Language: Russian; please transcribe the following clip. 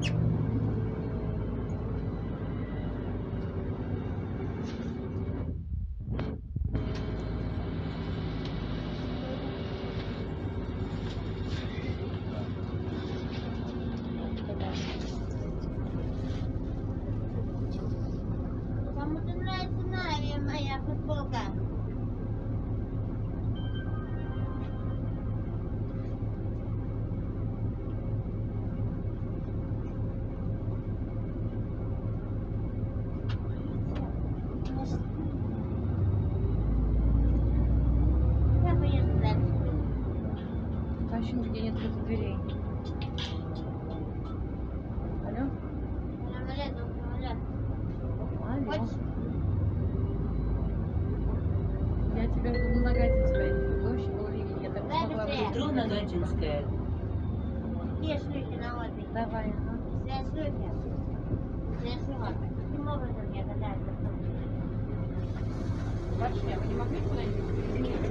Кому-то нравится Нави, моя футболка. Я поеду дальше. Тащим, где нет дверей. Алло? Алло. Хочешь? Я тебя на Нагатинская иду. Дождь был ливень, я так не Дай смогла быстрее. выйти. Метро Нагатинская. Где шлюхи на отдыхе? Давай, ага. Все шлюхи. Все шлюхи. Каким образом я катаюсь? Вообще, вы не могли куда-нибудь?